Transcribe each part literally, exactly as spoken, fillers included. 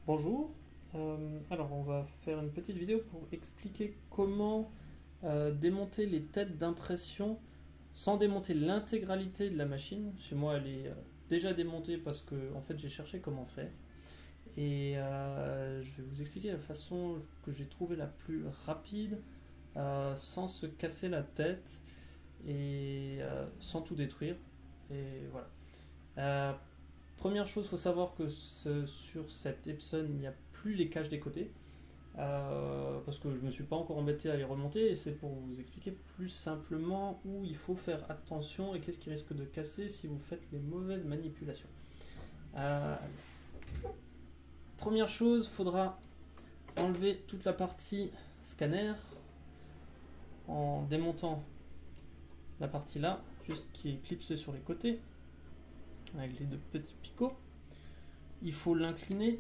Bonjour. Euh, alors, on va faire une petite vidéo pour expliquer comment euh, démonter les têtes d'impression sans démonter l'intégralité de la machine. Chez moi, elle est euh, déjà démontée parce que en fait, j'ai cherché comment faire. Et euh, je vais vous expliquer la façon que j'ai trouvé la plus rapide euh, sans se casser la tête et euh, sans tout détruire. Et voilà. Euh, Première chose, il faut savoir que ce- sur cette Epson, il n'y a plus les caches des côtés. Euh, parce que je ne me suis pas encore embêté à les remonter et c'est pour vous expliquer plus simplement où il faut faire attention et qu'est-ce qui risque de casser si vous faites les mauvaises manipulations. Euh, Première chose, il faudra enlever toute la partie scanner en démontant la partie là, juste qui est clipsée sur les côtés avec les deux petits picots. Il faut l'incliner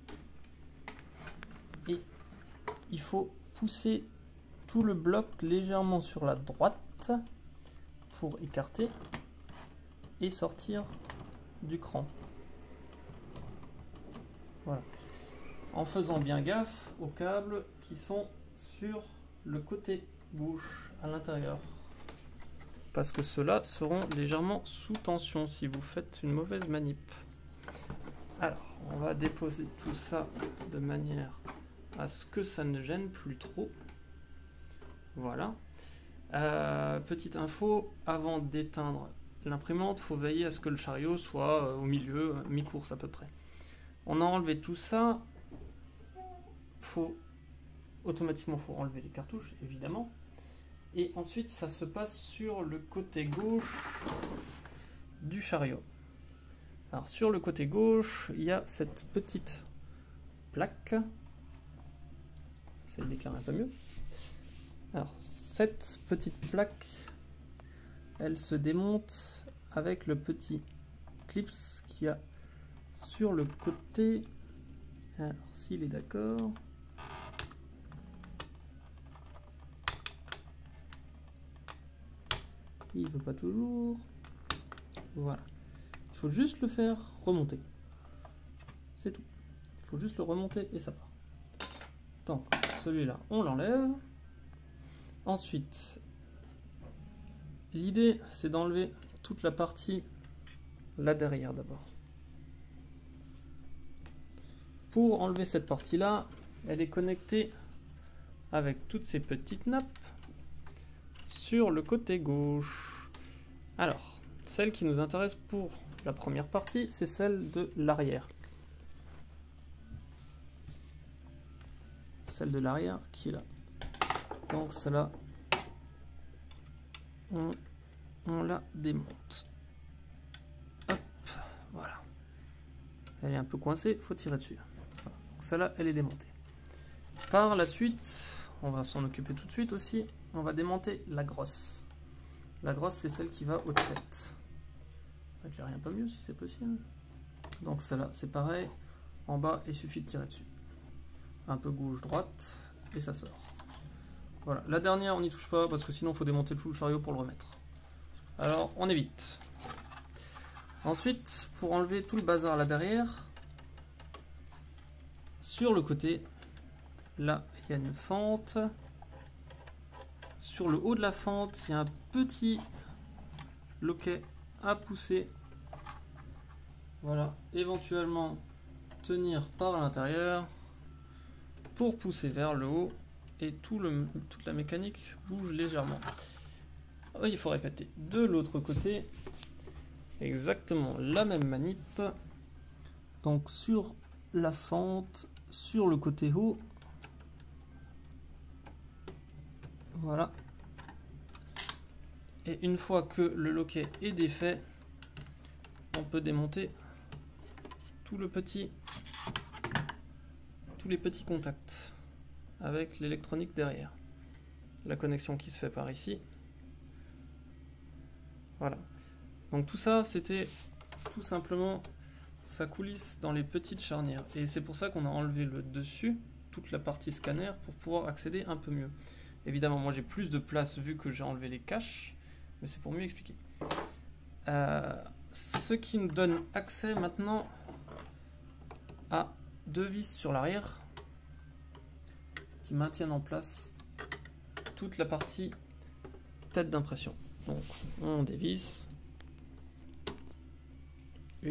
et il faut pousser tout le bloc légèrement sur la droite pour écarter et sortir du cran. Voilà. En faisant bien gaffe aux câbles qui sont sur le côté gauche à l'intérieur. Parce que ceux-là seront légèrement sous tension si vous faites une mauvaise manip. Alors, on va déposer tout ça de manière à ce que ça ne gêne plus trop. Voilà. Euh, petite info, avant d'éteindre l'imprimante, il faut veiller à ce que le chariot soit au milieu, mi-course à peu près. On a enlevé tout ça. Faut automatiquement faut enlever les cartouches, évidemment. Et ensuite, ça se passe sur le côté gauche du chariot. Alors, sur le côté gauche, il y a cette petite plaque. J'essaie de l'éclairer un peu mieux. Alors, cette petite plaque, elle se démonte avec le petit clips qu'il y a sur le côté. Alors, s'il est d'accord. Il ne veut pas toujours. Voilà. Il faut juste le faire remonter. C'est tout. Il faut juste le remonter et ça part. Donc, celui-là, on l'enlève. Ensuite, l'idée, c'est d'enlever toute la partie là derrière d'abord. Pour enlever cette partie-là, elle est connectée avec toutes ces petites nappes sur le côté gauche. Alors, celle qui nous intéresse pour la première partie, c'est celle de l'arrière. Celle de l'arrière qui est là. Donc celle-là, on, on la démonte. Hop, voilà. Elle est un peu coincée, il faut tirer dessus. Voilà. Celle-là, elle est démontée. Par la suite, on va s'en occuper tout de suite aussi, on va démonter la grosse. La grosse, c'est celle qui va aux têtes. Je vais éclairer un peu mieux si c'est possible. Donc celle-là, c'est pareil. En bas, il suffit de tirer dessus. Un peu gauche-droite, et ça sort. Voilà. La dernière, on n'y touche pas, parce que sinon, il faut démonter tout le chariot pour le remettre. Alors, on évite. Ensuite, pour enlever tout le bazar là derrière, sur le côté, là, il y a une fente. Sur le haut de la fente, il y a un petit loquet à pousser. Voilà, éventuellement tenir par l'intérieur pour pousser vers le haut et tout le, toute la mécanique bouge légèrement. Oui, il faut répéter. De l'autre côté, exactement la même manip. Donc sur la fente, sur le côté haut. Voilà. Et une fois que le loquet est défait, on peut démonter tout le petit, tous les petits contacts avec l'électronique derrière. La connexion qui se fait par ici. Voilà. Donc tout ça, c'était tout simplement sa coulisse dans les petites charnières. Et c'est pour ça qu'on a enlevé le dessus, toute la partie scanner, pour pouvoir accéder un peu mieux. Évidemment, moi j'ai plus de place vu que j'ai enlevé les caches, mais c'est pour mieux expliquer. Euh, ce qui nous donne accès maintenant à deux vis sur l'arrière qui maintiennent en place toute la partie tête d'impression. Donc on dévisse. Une.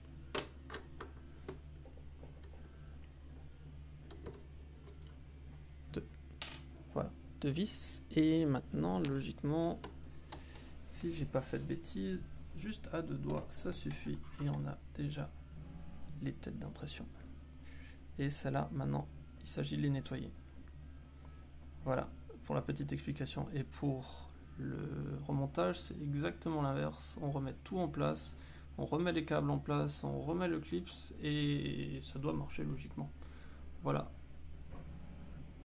Deux. Voilà, deux vis. Et maintenant, logiquement, si j'ai pas fait de bêtises, juste à deux doigts, ça suffit. Et on a déjà les têtes d'impression. Et celle-là, maintenant, il s'agit de les nettoyer. Voilà, pour la petite explication. Et pour le remontage, c'est exactement l'inverse. On remet tout en place, on remet les câbles en place, on remet le clips, et ça doit marcher logiquement. Voilà.